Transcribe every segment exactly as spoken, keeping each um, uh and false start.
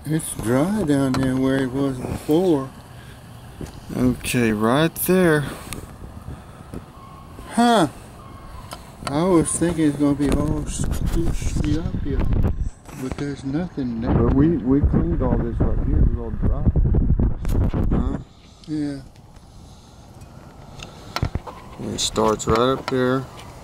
It's dry down there where it was before. Okay, right there. Huh. I was thinking it's gonna be all scooched up here, but there's nothing there. But we, we cleaned all this right here. It was all dry. Huh? Yeah. And it starts right up there.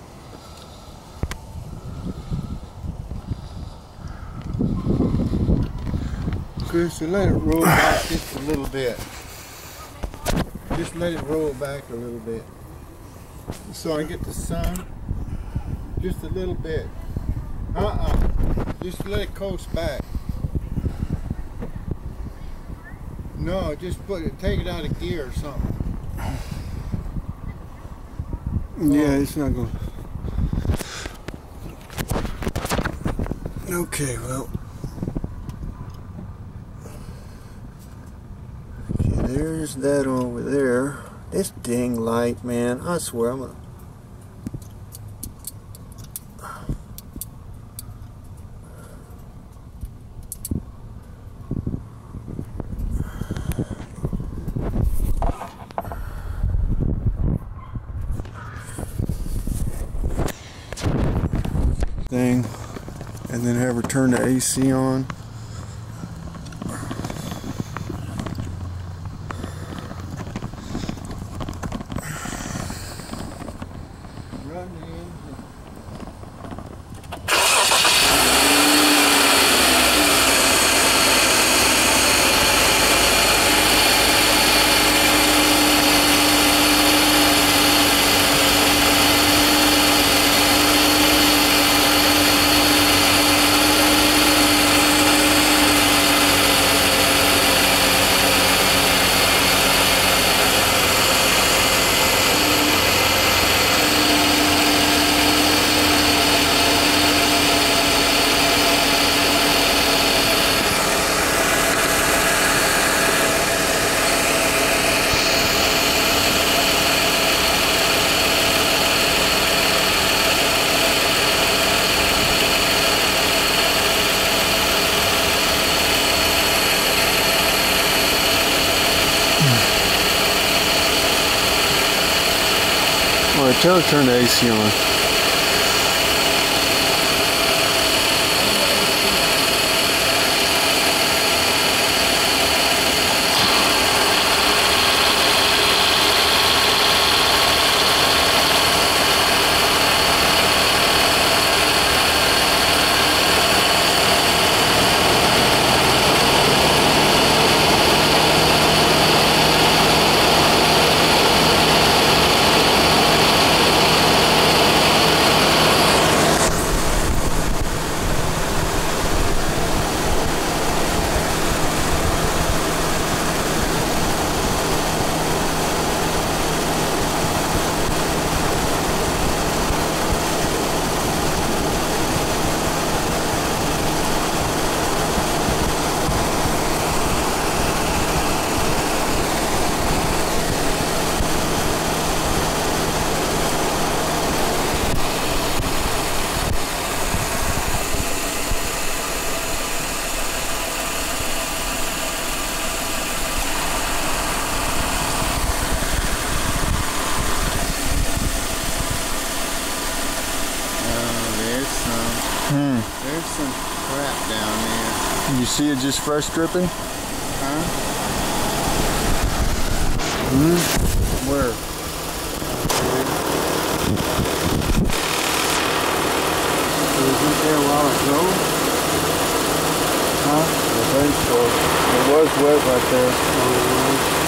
Chris, let it roll back just a little bit. Just let it roll back a little bit. So I get the sun. Just a little bit. Uh-uh. Just let it coast back. No, just put it, take it out of gear or something. Yeah, oh. It's not going to. Okay, well. Okay, there's that over there. This dang light, man. I swear I'm gonna. Thing, and then have her turn the A C on. Run the engine. Alright, tell her to turn the A C on. Hmm. There's some crap down there. You see it just fresh dripping? Huh? Hmm? Where? Was it there a while ago? Huh? I think so. It was wet right there.